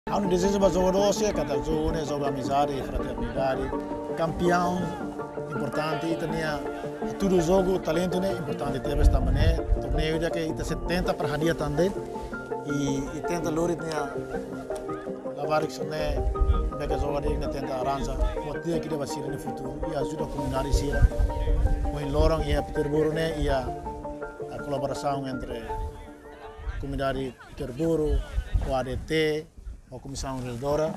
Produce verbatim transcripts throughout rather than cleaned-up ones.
Hanno deciso di giocare sia Catalogone, gioca amizade, fraternidade, campião importante, tenia tudo jogo, talento né importante teve esta maneira, torneio dia que ita setenta para hadiah também e e tenta lori tinha lavar que né mereka joga dia tenta arranja, buat dia kita basir no futuro e ajuda a comunidade sira, com lorong ia Peterboro né ia a colaboração entre comunidade Peterboro, o A D T, a Comissão Regedora.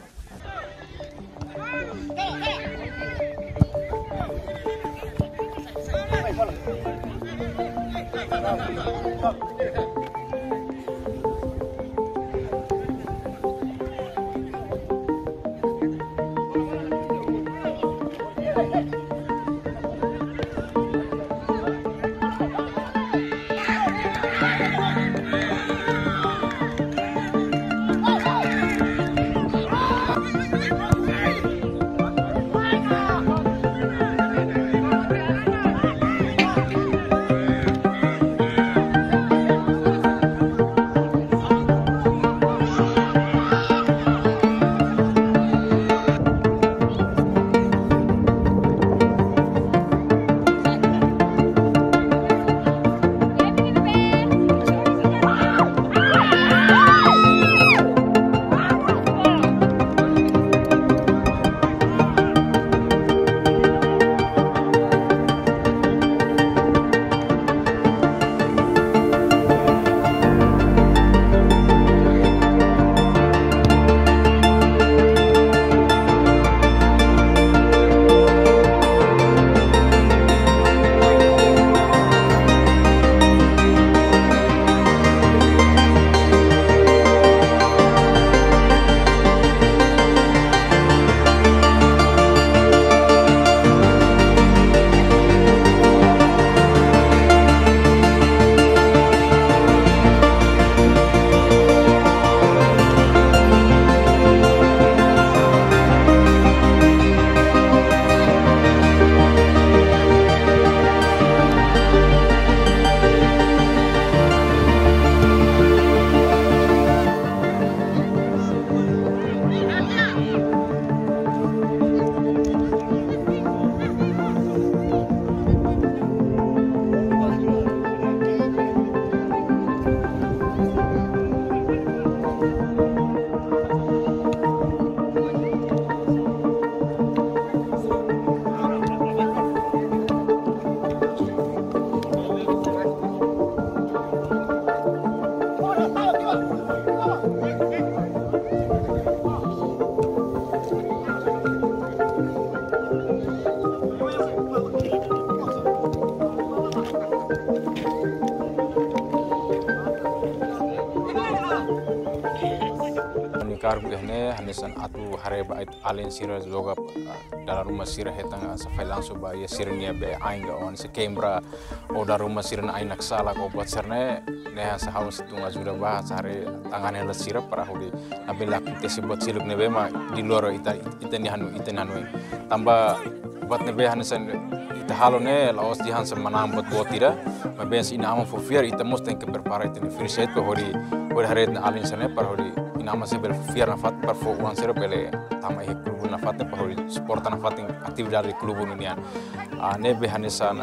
Karbu ini hanisan atu hareba it alien sira zoga dalam rumah sira hetang asa failan soba ya sirnya be aing on se kamera o dalam rumah sira aing naksala ko buat serne neha sa haus tunga juda bah sare tangannya le sira para hudi nabe lak tesi buat siluk nebe ma di luar ita ita ni hanu ita hanu tambah buat nebe hanisan ita halone laos di hansa manam buat buat tira mabes ina ama for fear ita musteng ke berpara ita ni firset ko hodi hodi haret na alien serne para hodi nama se bel fiar na fat par fo wan sere bele tama he klubu na fat par hori sport na fat aktividade di klubu ni an ne be hanesan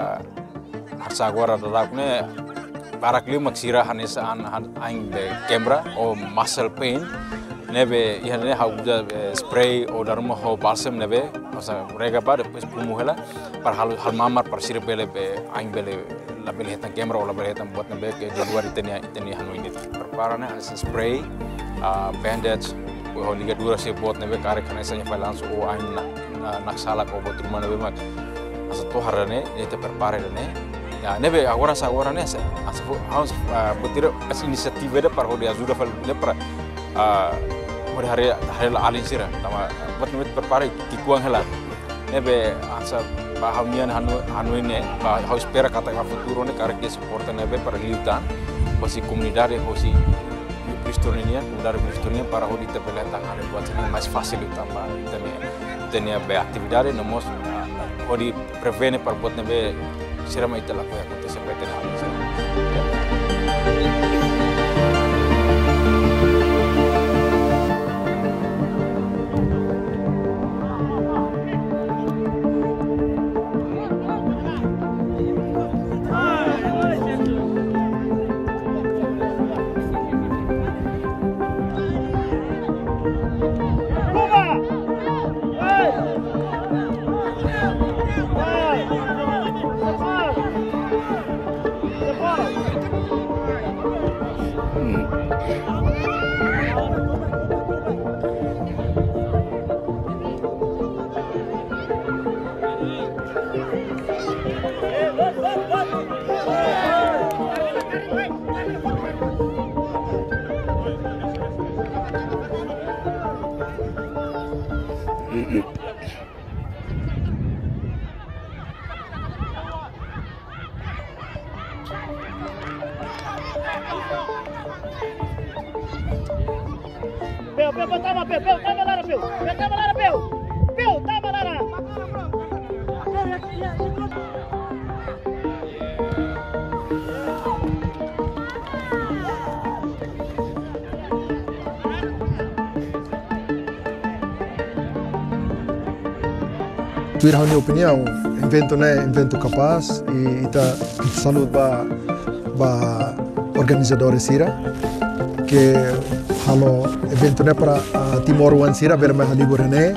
harsa gora da ne barakli maksira hanesan aing de camera o muscle pain ne be ihane hauda spray o darma ho balsam ne be asa rega ba de pumu hela par hal hal mamar par sire bele be aing bele la bele hetan camera o la bele hetan buat ne be ke di luar itenia itenia hanu ini perparane hanesan spray Uh, bandage, oh liga dua sih buat nebe karek karena saya langsung oh aing naksala ko buat rumah nebe mak asa to harane itu perpare dene ya nebe agora sa agora ne asa harus betir as inisiatif ada par ho dia sudah fal lepra pada hari hari alin sira tama buat nebe perpare kikuang hela nebe asa bahamian hanu hanu ini bah harus pera kata futuro ne karek dia support nebe para liutan posi comunidade posi Bristolnya, udara Bristolnya para hodi terpeletan ada buat sini mais fácil tambah tenia tenia be atividade nomos hodi prevene para buat nebe sirama itala ko acontece vai ter algo Peu, peu, tama, peu, peu, tama lara, peu, peu, tama lara, peu, peu, tama lara. Tua minha opinião, evento né, evento capaz e ita saúde ba ba organizadores sira que halo evento né para uh, Timor Wan sira bela mais libur né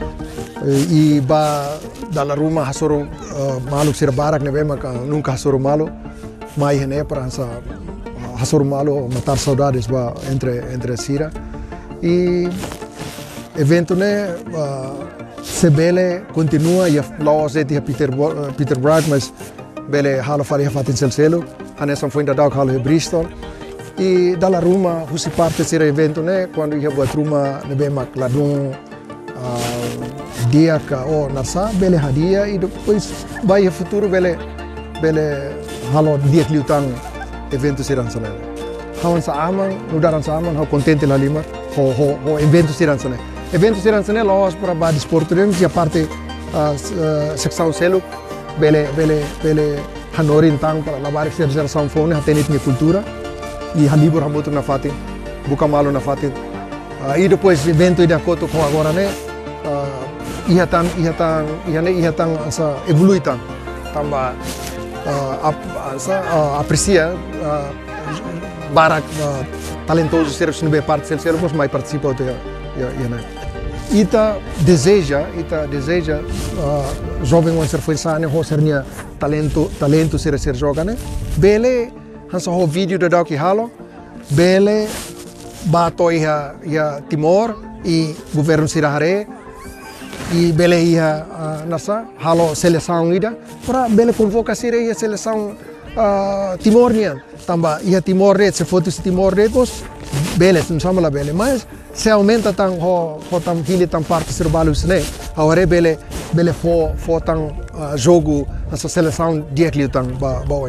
e ba dalam rumah hasoro uh, malu sira barak né bema nunca hasoro malu mai né para essa uh, hasoro malu matar saudades ba entre entre sira e evento né uh, se bele continua e lá se tinha Peter uh, Peter Bragg mas bele halo faria fatin selselo anesan foi ainda halo de Bristol e dalam rumah husi parte sira evento né quando ia buat rumah nebe mak ladung uh, dia ka oh nasa bele hadiah e depois vai futuro bele bele halo dia kliutang evento siran sana hawan sa amang nudaran sa amang hau contente la lima ho ho ho evento siran sana evento siran sana lawas para ba desportivo e a parte uh, uh, secção selo bele bele bele hanorin tang para lavar ser geração fone hatenit ni cultura e halibur hamutur na fatin buka malu na fatin uh, e depois evento ida koto com agora né uh, ia tan ia tan ia ne ia tan asa evolui tan tamba uh, ap, asa uh, aprecia uh, barak uh, talentoso ser sendo parte ser ser mas mais participa do ia ia né ita deseja ita deseja uh, jovem wan ser foi sane ho sernia talento talento ser ser joga né bele hansa ho vídeo da daqui halo bele bato ia ia Timor e governo sirahare e bele ia uh, nasa halo seleção ida para bele convoca sira ia seleção uh, Timor nia tamba ia Timor red se fotos Timor red bos bele sama la bele mas se aumenta tang ho ho tam hili tam parte serbalus né agora bele bele fo fo tang uh, jogo essa seleção dia que tang ba ba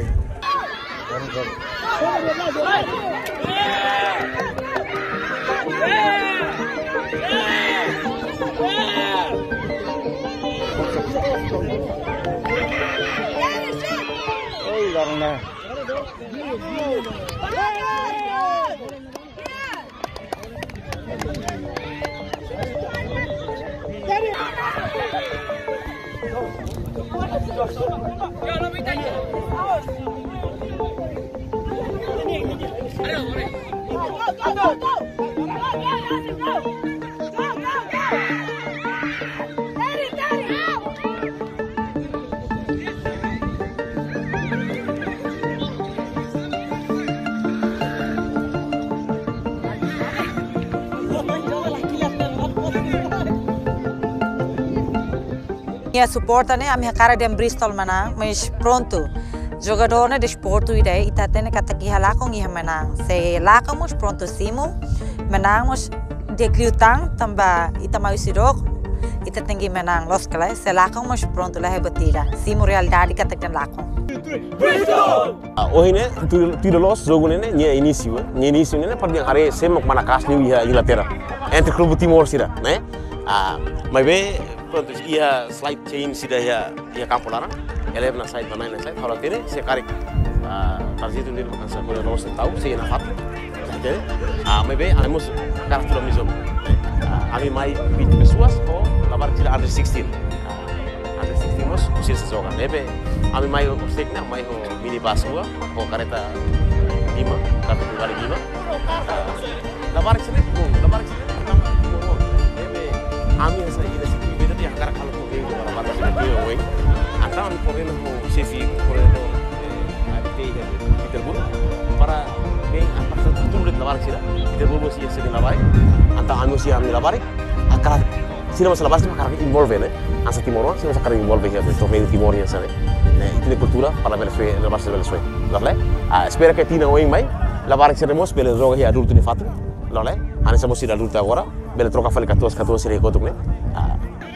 Oi, Larna. Minha suporta né a minha cara de Bristol mana mas pronto jogador né de esporte ide ita tene kata ki hala com ia mana se lacamos pronto simo manamos de cliutang tamba ita mau sirok ita tengi menang los kala se lacamos pronto lah batira simo realidade kata kan lacom hoje né tiro los jogo né nia início nia início né para hare semak mana kasni ia Inglaterra entre clube Timor sira né ah mas bem pronto ia slide chain sida ia ia campo larang eleven na side banana side kalau tene se karik ah tarjito ndir bukan sa ko los tahu se na fat jadi ah mas bem anemos karakter mismo ami mai bit pessoas ou lavar tira under sixteen under sixteen mos usir se joga lebe ami mai o sekna mai ho mini basua o kareta lima kartu kali lima lavar sini lavar sini lebe ami esa ida sini beda dia akar kalau ko bego lavar sini bego we anta ami correndo ho chefi correndo abitei Peter Bur para bem a parte tudo de lavar sini Peter Bur sih sini lavar anta ami sih ami lavar akar sini mas lavar sini akar involve né asa Timor sih mas akar involve ya to meio Timor ya sana itu de cultura para Venezuela lavar sini Venezuela lale ah espera que tina oing mai lavar sini mos bele joga ya adulto ni fatu lale ane somos ir adulto agora bele troca fale catorce catorce re kotuk né ah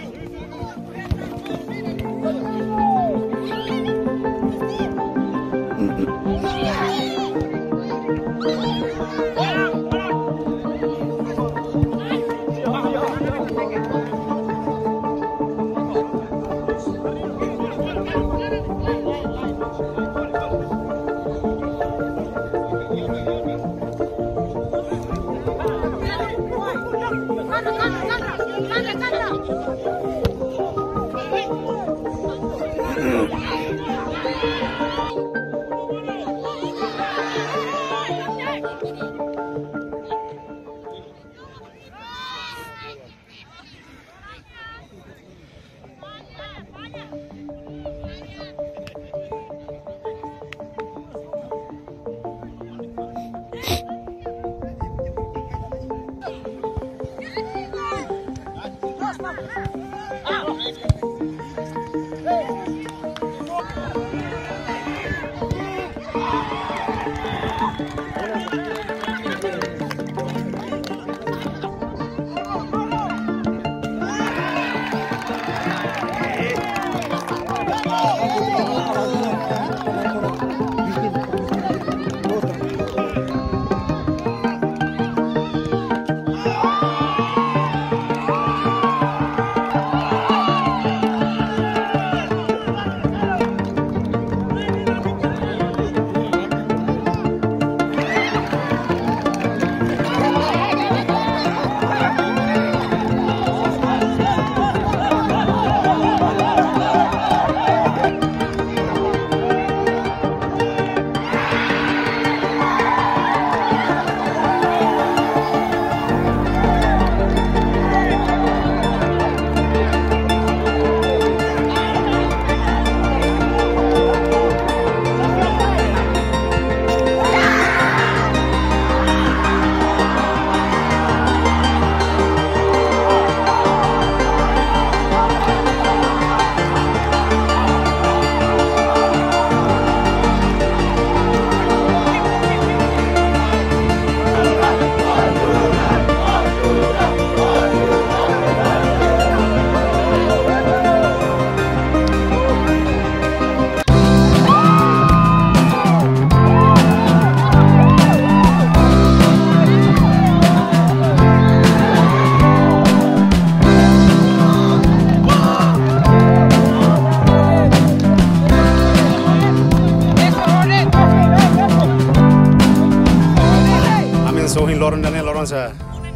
Loron dan Loron sa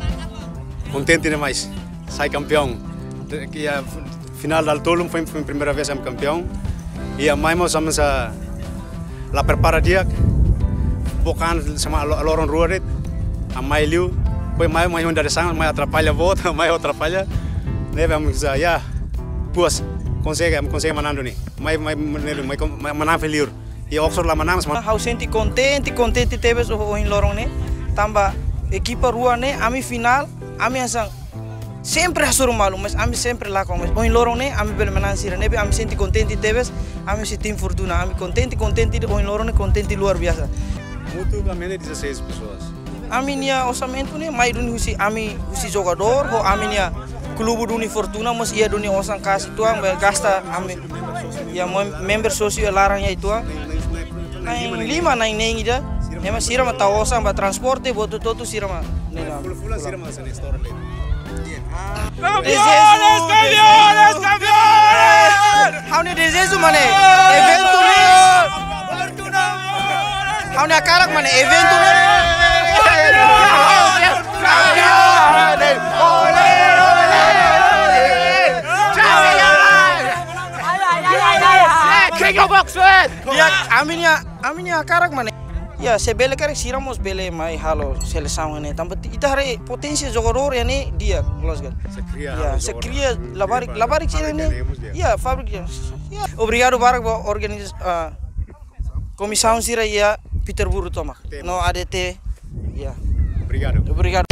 contente demais, sai campeão. Que a final dal tolum foi a primeira vez am campeão. E a mais nós vamos a la prepara dia, bocan sama Loron Ruaret, a mais liu, foi mais mais onde sang, mais atrapalha volta, mais atrapalha. Ne vamos a ya, puas consegue, consegue manando ni. Mais mais mais manan feliur. E Oxford lá manamos. How senti contente, contente teves o em Loron ne, tamba equipa rua ne, ami final, ami asang sempre hasur malu, mas ami sempre lá com mas. O em Loron ne, ami bel manan sira ne, ami senti contente teves, ami si tim Fortuna, ami contente, contente o em Loron ne, contente luar biasa. Mutuamente dezesseis pessoas. Ami nia orçamento ne, mai duni husi ami husi jogador, ho ami nia klubu duni Fortuna, mas ia duni osang kas itu ang gasta ami, ya member sosio larangnya itu ang. Naing lima naing naing ida, nema sira mata osang ba transporte, boto toto sira ma. Fula sira ma sen store le. Campeones, campeones, campeones! How ni desejo mane? Evento ni. How ni akarak mane? Evento ni. Campeones! Ole ole! King of Oxford! Ya, aminya, aminya akarak mane? Ya, sebele karek siramos bele mai halo seleção ne. Tampa ita hare potensi jogador ne dia close kan. Ya, se cria labarik labarik sira ne. Ya, fábrica. Ya. Obrigado barak organiz uh, comissão sira ya Peter Buru tomak. No A D T. Ya. Obrigado. Obrigado.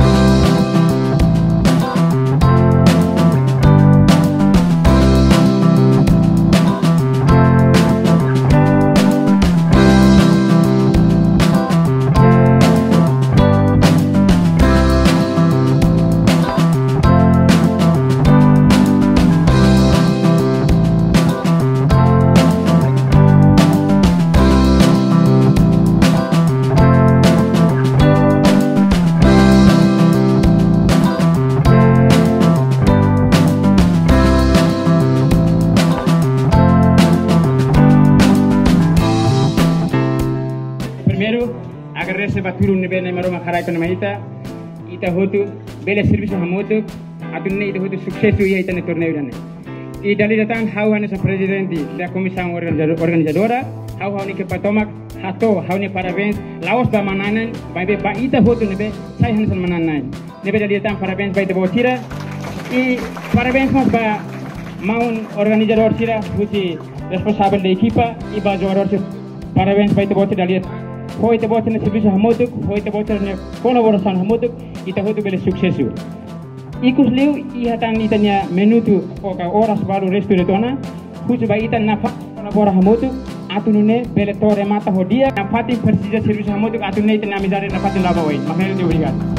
Agarrarse para turun nivel de maroma caray con mahita ita hotu bele serviço hamotu atunne ita hotu sucesso ia ita ne torneio dane. I dali datang hau hane sa presidente da comissão organizadora, hau hau ni ke patomak hato hau ni parabéns laos ba mananan ba be ba ita hotu nebe sai hane san mananan. Nebe dali datang parabéns ba ita botira i parabéns mas ba maun organizador sira huti responsável da equipa e ba jogador parabéns ba ita botira dali. Foi te botando serviço hamotuk, foi te botando colaboração hamotuk, ita hotu bele sucesso. Ikus liu iha tang itanya menutu oka horas baru restu retona, husu ba ita na colabora hamotuk, atunune bele tore mata hodia, na pati persija serviço hamotuk atunune ita na amizade na pati lava oi. Makanya obrigado.